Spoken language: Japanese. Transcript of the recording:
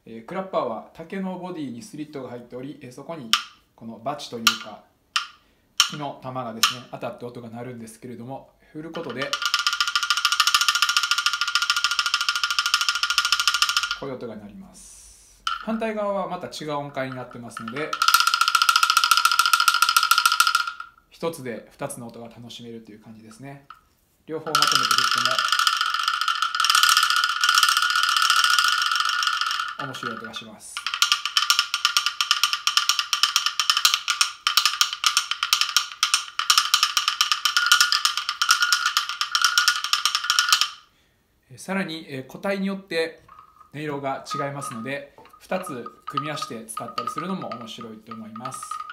クラッパーは竹のボディにスリットが入っており、そこにこのバチというか木の玉がですね当たって音が鳴るんですけれども、振ることでこういう音が鳴ります。反対側はまた違う音階になってますので、一つで2つの音が楽しめるという感じですね。両方まとめて振っても面白い音がします。さらに個体によって音色が違いますので、2つ組み合わせて使ったりするのも面白いと思います。